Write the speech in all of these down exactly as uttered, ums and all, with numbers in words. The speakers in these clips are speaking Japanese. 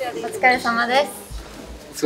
お疲れ様です。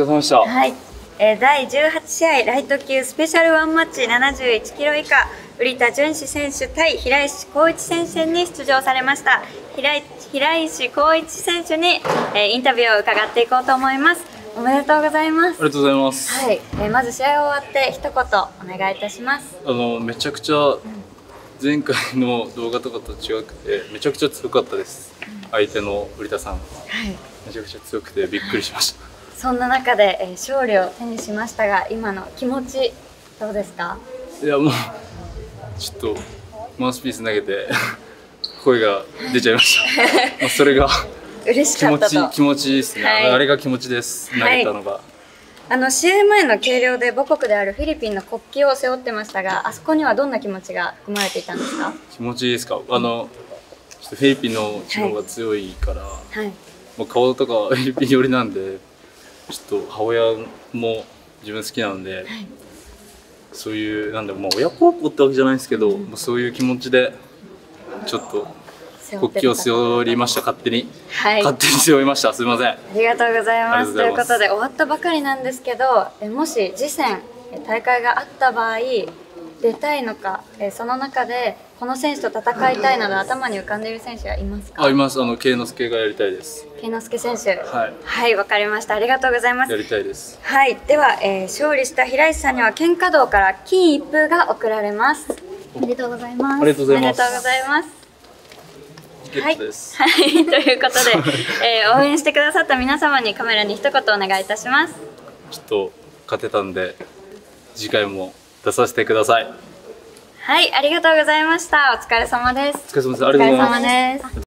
お疲れ様でした。 はい、えー、だいじゅうはちしあいライト級スペシャルワンマッチななじゅういちキロ以下瓜田淳史選手対平石浩一選手に出場されました。平平石浩一選手に、えー、インタビューを伺っていこうと思います。おめでとうございます。 ありがとうございます。 はい、えー、まず試合終わって一言お願いいたします。 あのめちゃくちゃ前回の動画とかと違くてめちゃくちゃ強かったです。うん、相手の瓜田さん、はい、めちゃくちゃ強くてびっくりしました。 そんな中で、えー、勝利を手にしましたが、今の気持ちどうですか？ いやもうちょっとマウスピース投げて声が出ちゃいました。それが嬉しかったと。 気持ち気持ちですね。はい、あれが気持ちです。投げたのが。はい、 あの試合前の計量で母国であるフィリピンの国旗を背負ってましたが、あそこにはどんな気持ちが含まれていたんですか？ 気持ちいいですか？あのちょっとフィリピンの地方が強いから、はいはい、もう顔とかフィリピン寄りなんで。ちょっと母親も自分好きなので、はい、そういうなんだろう、まあ、親孝行ってわけじゃないですけど、うん、そういう気持ちでちょっと国旗を背負いました。勝手に、はい、勝手に背負いました。すみません。ありがとうございます。ということで終わったばかりなんですけど、えもし次戦大会があった場合出たいのか、えその中でこの選手と戦いたいなど頭に浮かんでいる選手はいますか？ あ、います。あの圭之助がやりたいです。 圭之助選手、 はい、 はい、わかりました。ありがとうございます。 やりたいです。 はい、では、えー、勝利した平石さんには剣華道から金一封が贈られます。おめでとうございます。 ありがとうございます。 ありがとうございます。 はい、はい、ということで、えー、応援してくださった皆様にカメラに一言お願いいたします。 ちょっと勝てたんで次回も出させてください。 はい、ありがとうございました。お疲れ様です。 お疲れ様です。ありがとうございます。